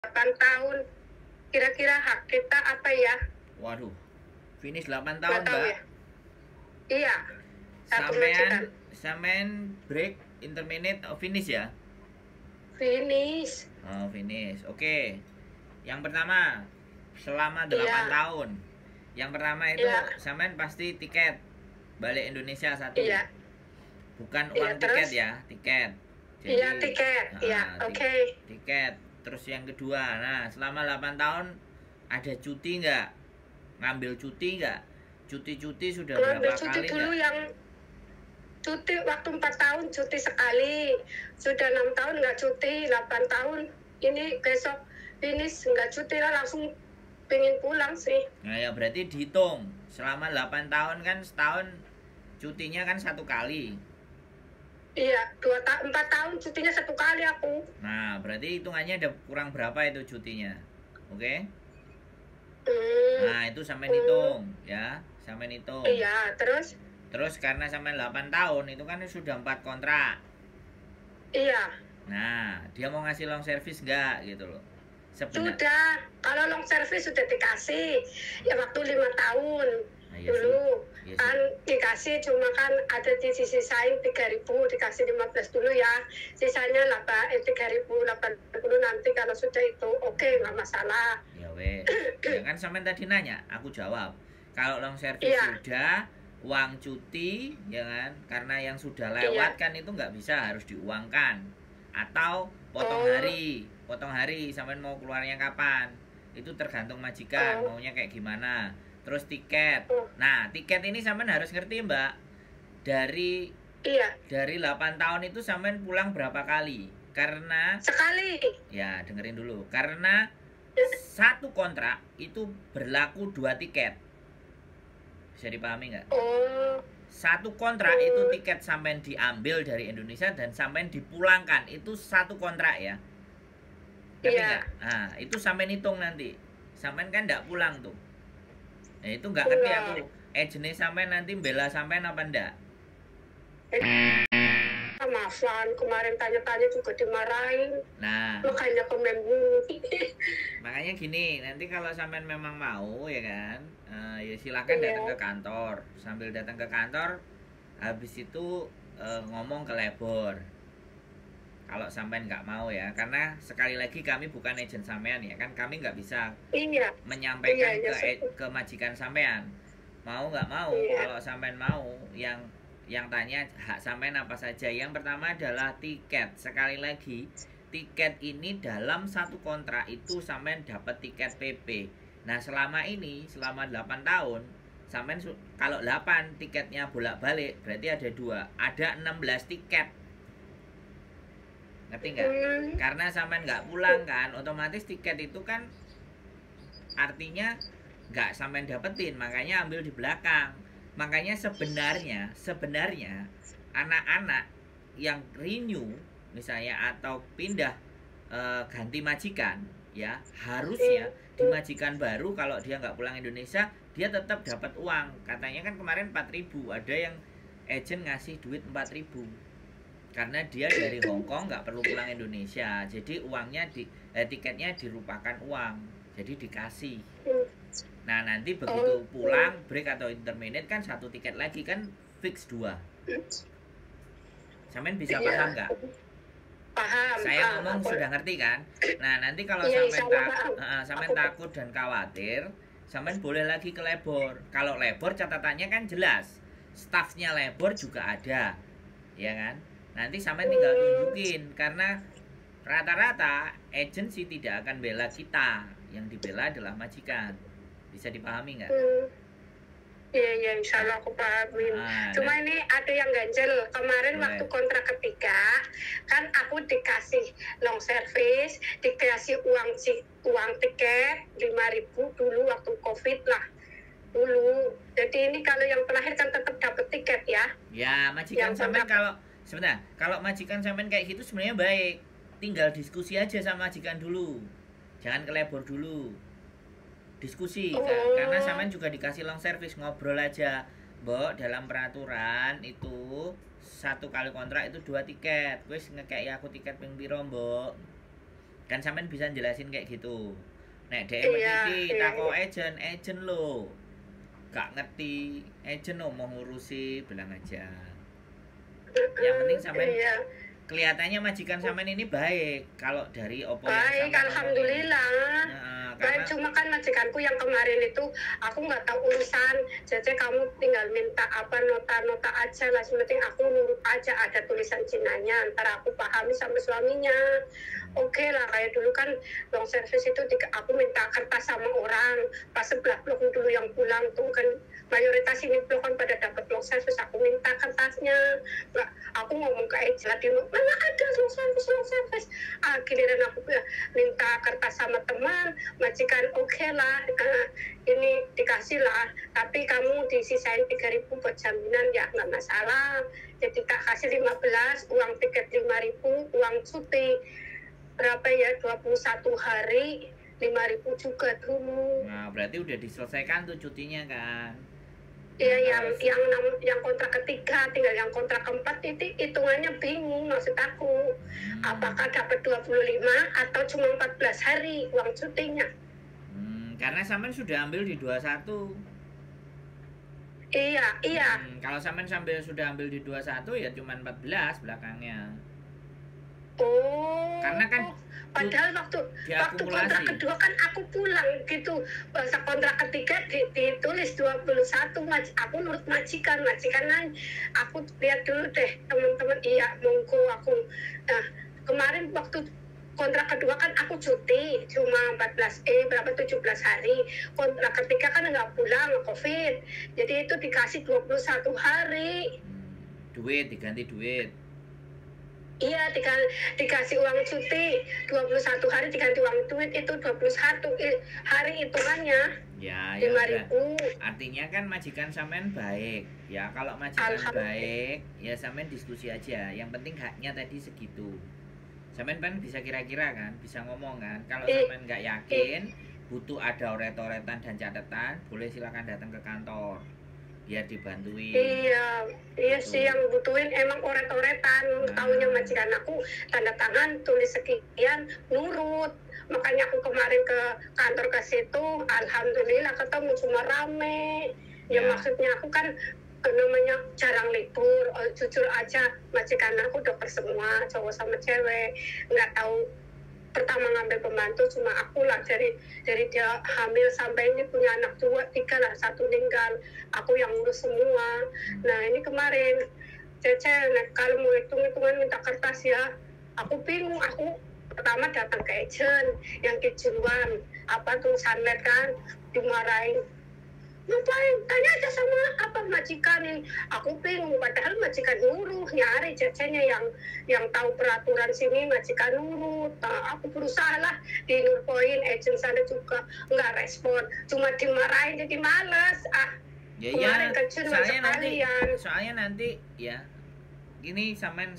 8 tahun. Kira-kira hak kita apa ya? Waduh, finish 8 Nggak tahun, tahu Mbak. ya. Iya. Satu majikan. Sampean break, intermittent, finish ya? Finish. Oh, finish. Oke. Yang pertama, selama 8 Iya. tahun. Yang pertama itu Iya. sampean pasti tiket balik Indonesia satu. Iya. Bukan Iya, uang tiket terus? ya, tiket. Iya, tiket. Iya, oke. Tiket. Terus yang kedua, nah selama 8 tahun ada cuti nggak? Ngambil cuti nggak? Cuti-cuti sudah Ngambil berapa cuti kali dulu nggak? yang cuti waktu 4 tahun cuti sekali. Sudah 6 tahun nggak cuti, 8 tahun. Ini besok finish nggak cuti lah, langsung pengen pulang sih. Nah ya berarti dihitung. Selama 8 tahun kan setahun cutinya kan satu kali. Iya, 4 tahun cutinya 1 kali aku. Nah, berarti hitungannya ada kurang berapa itu cutinya. Oke? Nah, itu sampai hitung ya, sampai hitung. Iya, terus? Terus karena sampai 8 tahun itu kan sudah 4 kontrak. Iya. Nah, dia mau ngasih long service enggak gitu loh. Sudah, kalau long service sudah dikasih ya waktu 5 tahun. Nah, iya dulu iya kan dikasih, cuma kan ada di sisi saing 3.000, dikasih 15 dulu ya, sisanya 3.080 nanti kalau sudah itu oke, nggak masalah ya wes. Ya kan sampai tadi nanya aku jawab kalau long service sudah uang cuti ya kan, karena yang sudah lewat kan itu nggak bisa, harus diuangkan atau potong hari sampai mau keluarnya kapan itu tergantung majikan maunya kayak gimana. Terus tiket. Nah, tiket ini sampean harus ngerti, Mbak. Dari 8 tahun itu sampean pulang berapa kali? Karena sekali. Ya, dengerin dulu. Karena satu kontrak itu berlaku 2 tiket. Bisa dipahami nggak? Satu kontrak itu tiket sampean diambil dari Indonesia dan sampean dipulangkan. Itu satu kontrak ya. Ngerti nggak? Nah, itu sampean hitung nanti. Sampean kan nggak pulang tuh. Nah itu nggak ngerti aku. Jenis sampai nanti bela sampai apa ndak? Maafan, kemarin tanya-tanya juga dimarahin. Nah, makanya komen. Makanya gini, nanti kalau sampean memang mau ya kan, ya silahkan datang ke kantor. Sambil datang ke kantor, habis itu ngomong ke labor. Kalau sampean nggak mau ya, karena sekali lagi kami bukan agen sampean ya kan, kami nggak bisa menyampaikan ke majikan sampean. Mau nggak mau, kalau sampean mau, yang tanya hak sampean apa saja. Yang pertama adalah tiket. Sekali lagi, tiket ini dalam satu kontrak itu sampean dapat tiket PP. Nah selama ini, selama 8 tahun, sampean kalau 8 tiketnya bolak-balik, berarti ada 2, ada 16 tiket. Ngerti nggak? Karena sampean nggak pulang kan, otomatis tiket itu kan artinya nggak sampean dapetin, makanya ambil di belakang. Makanya sebenarnya anak-anak yang renew misalnya atau pindah ganti majikan ya, harusnya di majikan baru kalau dia nggak pulang Indonesia dia tetap dapat uang. Katanya kan kemarin 4.000, ada yang agent ngasih duit 4.000 karena dia dari Hong Kong nggak perlu pulang Indonesia, jadi uangnya tiketnya dirupakan uang, jadi dikasih. Nah nanti begitu pulang break atau intermittent kan satu tiket lagi kan fix 2. Sampean bisa paham nggak? Paham. Saya ngomong sudah ngerti kan? Nah nanti kalau sampean takut dan khawatir, sampean boleh lagi ke labor. Kalau labor catatannya kan jelas, staffnya labor juga ada, ya kan? Nanti sampean tinggal tunjukin, karena rata-rata agensi tidak akan bela kita, yang dibela adalah majikan. Bisa dipahami nggak? Iya, insya Allah aku pahamin. Cuma ini ada yang ganjel. Kemarin waktu kontrak ketiga, kan aku dikasih long service, dikasih uang tiket 5.000 dulu waktu COVID lah. Dulu. Jadi ini kalau yang terakhir kan tetap dapat tiket ya. Ya, majikan sampean kalau majikan sampean kayak gitu sebenarnya baik. Tinggal diskusi aja sama majikan dulu. Jangan ke labor dulu. Diskusi karena sampean juga dikasih long service, ngobrol aja. Mbok, dalam peraturan itu satu kali kontrak itu 2 tiket. Wis ngekeki aku tiket ping piro, Mbok? Dan sampean bisa jelasin kayak gitu. Nek dhek Iya, iki iya, takok iya. agent lho. Gak ngerti, agent mau ngurusi, bilang aja. Yang penting sampean Iya. kelihatannya majikan sampean ini baik kalau dari opo yang Baik, sampean omongin. alhamdulillah. Nah, Baik, karena cuma kan majikanku yang kemarin itu aku nggak tahu urusan. Jadi kamu tinggal minta apa nota-nota aja lah. Penting aku nurut aja, ada tulisan Cinanya. Ntar aku pahami sama suaminya. Oke lah, kayak dulu kan long service itu aku minta kertas sama orang. Pas sebelah blok dulu yang pulang tuh kan mayoritas ini blok kan pada dapat long service. Aku minta kertasnya. Nggak, aku ngomong ke Ejla di mana ada long service. Giliran aku minta kertas sama teman, majikan oke lah, ini dikasih lah, tapi kamu disisain 3.000 buat jaminan, ya nggak masalah. Jadi tak kasih 15, uang tiket 5.000, uang cuti berapa ya, 21 hari 5.000 juga dulu. Nah, berarti udah diselesaikan tuh cutinya kan. Iya, yang kontrak ketiga, tinggal yang kontrak keempat itu hitungannya bingung maksud aku. Apakah dapat 25 atau cuma 14 hari uang cutinya? Karena sampean sudah ambil di 21. Iya. Kalau sampean sudah ambil di 21 ya cuma 14 belakangnya. Oh. Karena kan padahal waktu kontrak kedua kan aku pulang gitu. Pas kontrak ketiga ditulis 21, aku nurut majikan aku lihat dulu deh teman-teman, iya monggo aku. Nah, kemarin waktu kontrak kedua kan aku cuti cuma 17 hari. Kontrak ketiga kan nggak pulang COVID, jadi itu dikasih 21 hari. Duit diganti duit. Iya, dikasih uang cuti 21 hari diganti uang duit, itu 21 hari hitungannya. Ya, 5.000. Artinya kan majikan sampean baik. Ya, kalau majikan baik, ya sampean diskusi aja. Yang penting haknya tadi segitu. Sampean kan bisa kira-kira kan, bisa ngomong kan. Kalau sampean nggak yakin, butuh ada oret-oretan dan catatan, boleh silakan datang ke kantor. Biar dibantuin. Iya sih, yang butuhin emang oret-oretan. Taunya majikan aku tanda tangan tulis sekian, nurut. Makanya aku kemarin ke kantor ke situ, alhamdulillah ketemu cuma rame. Ya maksudnya aku kan namanya jarang libur, jujur aja majikan aku dokter semua, cowok sama cewek. Nggak tahu pertama ngambil pembantu cuma aku lah, dari dia hamil sampai ini punya anak 2, 3 lah, 1 meninggal, aku yang ngurus semua. Nah ini kemarin Cece, kalau mau hitung-hitungan minta kertas ya, aku bingung. Aku pertama datang ke agent yang kejuruan apa tuh sanlet kan, dimarahin. Ngapain? Tanya aja sama majikan nih. Aku bingung, padahal majikan nurut, nyari cecenya yang tahu peraturan sini, majikan nurut. Aku berusaha lah di Nurpoint, agent sana juga nggak respon, cuma dimarahin jadi males. Ya, soalnya nanti ya gini, sampean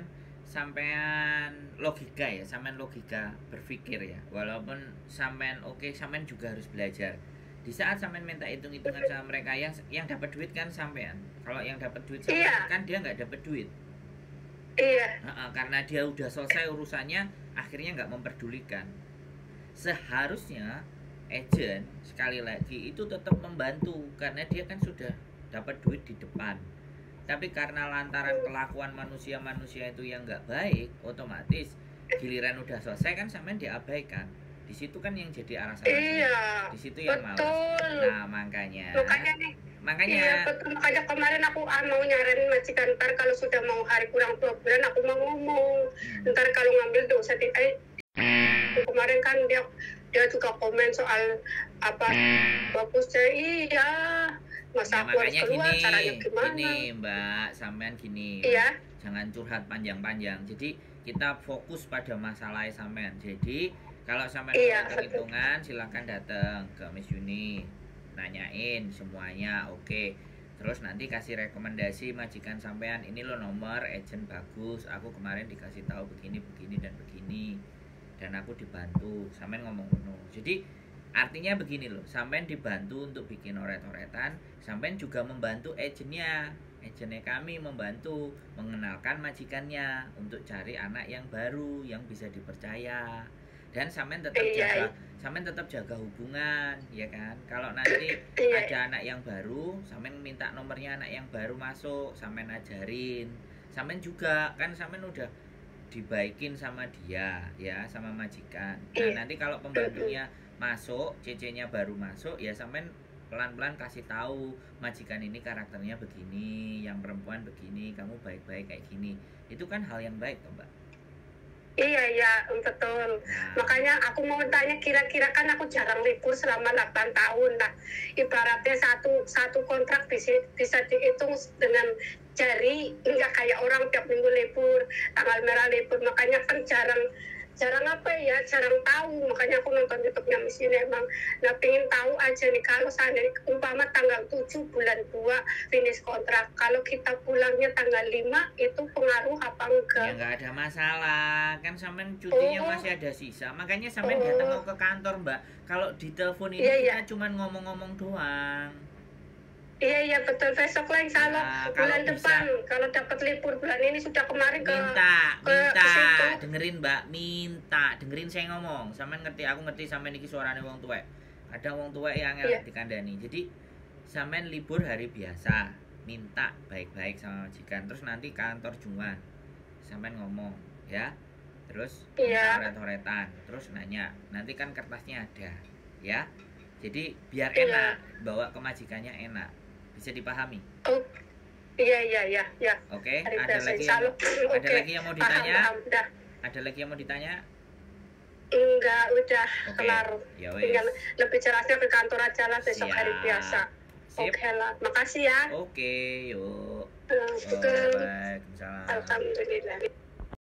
logika ya, sampean logika berpikir ya, walaupun sampean sampean juga harus belajar. Di saat sampean minta hitung-hitungan sama mereka, yang dapat duit kan sampean. Kalau yang dapat duit sampean kan dia nggak dapat duit. Iya. Karena dia udah selesai urusannya, akhirnya nggak memperdulikan. Seharusnya agent sekali lagi itu tetap membantu, karena dia kan sudah dapat duit di depan. Tapi karena lantaran kelakuan manusia itu yang nggak baik, otomatis giliran udah selesai kan sampean diabaikan. Di situ kan yang jadi alasan. Iya. Di situ yang malas. Nah, makanya nih. Makanya kemarin aku mau nyaranin majikan, ntar kalau sudah mau hari kurang 2 bulan aku mau ngomong. Ntar kalau ngambil dosa kemarin kan dia juga komen soal bagusnya. Iya. Masa aku harus keluar, caranya gimana? Gini Mbak, sampean gini. Iya. Jangan curhat panjang-panjang. Jadi kita fokus pada masalah sampean. Jadi kalau sampai hitungan silahkan datang ke Miss Yuni, nanyain semuanya, oke. Terus nanti kasih rekomendasi majikan sampean, ini lo nomor agent bagus, aku kemarin dikasih tahu begini dan begini, dan aku dibantu. Sampean ngomong ngono. Jadi artinya begini loh, sampean dibantu untuk bikin oret-oretan, sampean juga membantu agentnya kami membantu mengenalkan majikannya untuk cari anak yang baru yang bisa dipercaya. dan sampean tetap jaga hubungan, ya kan. Kalau nanti ada anak yang baru, sampean minta nomornya anak yang baru masuk, sampean ajarin. Sampean juga kan sampean udah dibaikin sama dia, ya, sama majikan. Nah, nanti kalau pembantunya masuk, cecenya baru masuk, ya sampean pelan-pelan kasih tahu, majikan ini karakternya begini, yang perempuan begini, kamu baik-baik kayak gini. Itu kan hal yang baik toh, Mbak. Iya, betul. Nah, makanya aku mau tanya, kira-kira kan aku jarang libur selama 8 tahun lah. Ibaratnya satu kontrak bisa dihitung dengan jari, enggak kayak orang tiap minggu libur, tanggal merah libur. Makanya kan jarang tahu. Makanya aku nonton YouTube-nya Miss Yuni emang. Nah, pengen tahu aja nih, kalau seandainya umpama tanggal 7 bulan 2 finish kontrak, kalau kita pulangnya tanggal 5, itu pengaruh apa enggak? Ya nggak ada masalah, kan sampean cutinya masih ada sisa. Makanya sampean datang ke kantor, Mbak. Kalau di telepon ini kita cuma ngomong-ngomong doang. Iya, betul. Besok lah insya Allah, bulan depan kalau dapat libur bulan ini, sudah kemarin minta dengerin Mbak, dengerin saya ngomong. Sampean ngerti, aku ngerti sampean iki suarane wong tuwek. Ada wong tuwek yang dikandani. Jadi sampean libur hari biasa, minta baik-baik sama majikan. Terus nanti kantor Jumat sampean ngomong, ya. Terus oret-oretan, terus nanya. Nanti kan kertasnya ada, ya. Jadi biar enak, bawa ke majikannya enak. Bisa dipahami? Oh, iya. Oke, ada lagi yang mau ditanya? Ada lagi yang mau ditanya? Enggak, udah kelar. Tinggal lebih jelasnya ke kantor aja lah besok hari biasa. Oke lah, makasih ya. Oke, yuk. Alhamdulillah.